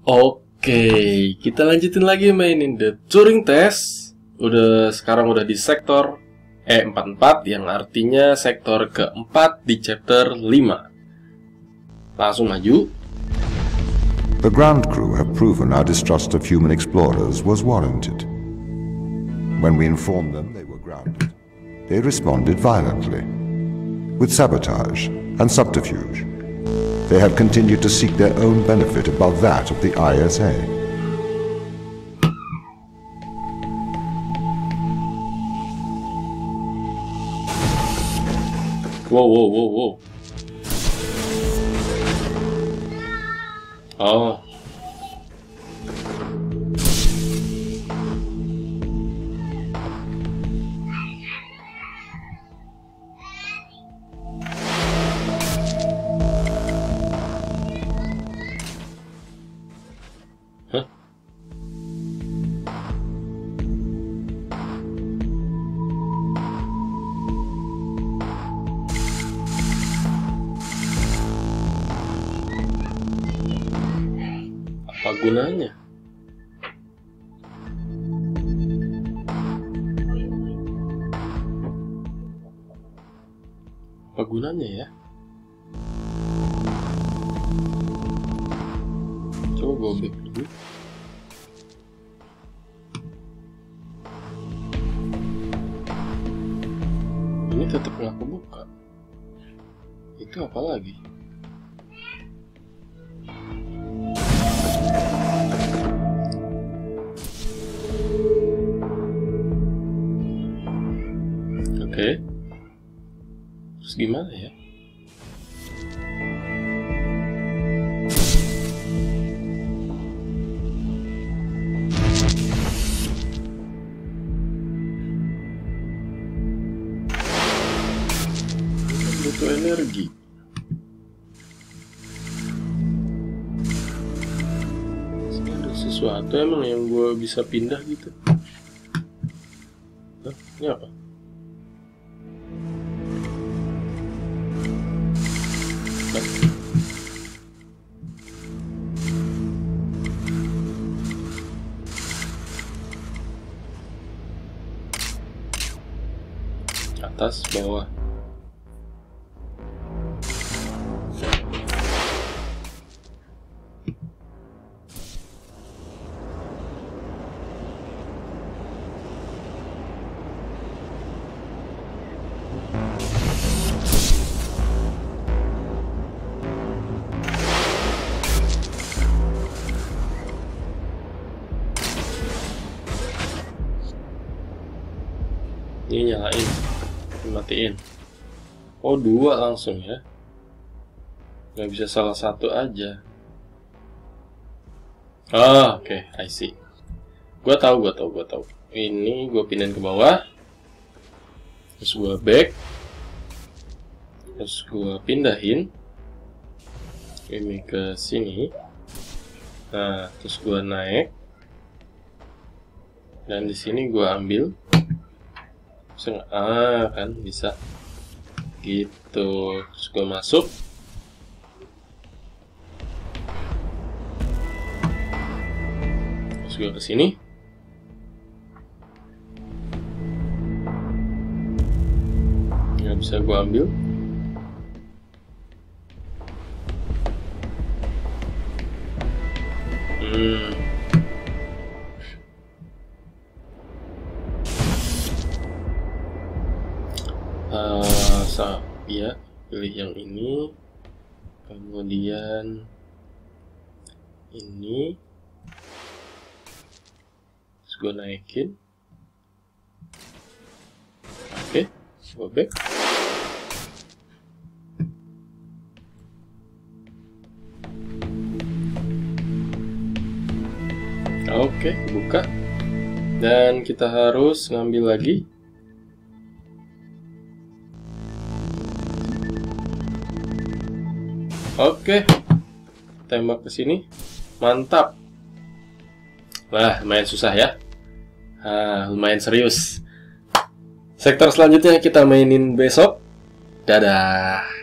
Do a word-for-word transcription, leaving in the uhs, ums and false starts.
Oke, kita lanjutin lagi mainin The Turing Test. Udah sekarang udah di sektor E empat puluh empat, yang artinya sektor keempat di chapter lima. Langsung maju. The ground crew have proven our distrust of human explorers was warranted. When we informed them they were grounded, they responded violently. With sabotage and subterfuge, they have continued to seek their own benefit above that of the I S A. Wow, wow, wow, wow. Oh. Hah? Apa gunanya? Apa gunanya ya? Coba gue back dulu. Ini tetap nggak kebuka. Itu apa lagi? Oke, terus gimana ya? Butuh energi. Ada sesuatu emang yang gue bisa pindah gitu? Hah? Ini apa? Atas, bawah. Ini nyalain, matiin. Oh, dua langsung ya. Nggak bisa salah satu aja. Oh, oke, okay. I see. Gua tahu, gua tahu, gua tahu. Ini gua pindahin ke bawah. Terus gua back. Terus gua pindahin ini ke sini. Nah, terus gua naik. Dan di sini gua ambil. Ah, kan bisa gitu. Terus gue masuk, terus gue kesini, nggak bisa gue ambil. Hmm. Uh, sa ya, pilih yang ini, kemudian ini, terus gue naikin. Oke, gue back. Oke, buka. Dan kita harus ngambil lagi. Oke, tembak ke sini, mantap. Wah, lumayan susah ya. Ah, lumayan serius. Sektor selanjutnya kita mainin besok. Dadah.